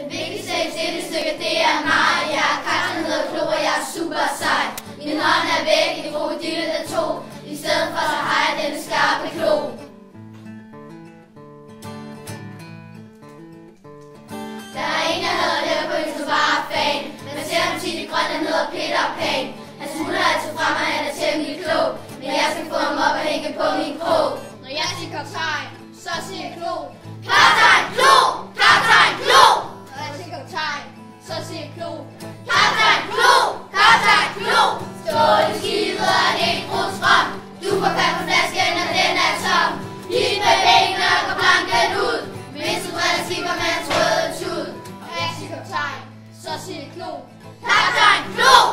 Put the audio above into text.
Det vigtigste i dette stykke, det er mig. Jeg er kaptajn, hedder Klo, og jeg er super sej. Min hånd er væk i krokodille, der tog. I stedet for så har jeg denne skarpe klo. Der er en, jeg hedder her på en bare fan. Man ser ham tit i grøn, han hedder Peter Pan. Han smutter altid frem, og han er temmelig klog. Men jeg skal få ham op og hænge på min krog. Når jeg siger kaptajn, så siger jeg Klo. Kaptajn Klo! Kaptajn Klo! Når jeg siger kaptajn, så siger jeg Klo. Kaptajn Klo! Kaptajn Klo! Stålskibet er en helt strøm. Du får fat på flasken, når den er tom. Hit med benene og går planken ud. Hvis du brænder skipper med en trådet tud. Når jeg siger kaptajn, så siger jeg Klo. Kaptajn Klo!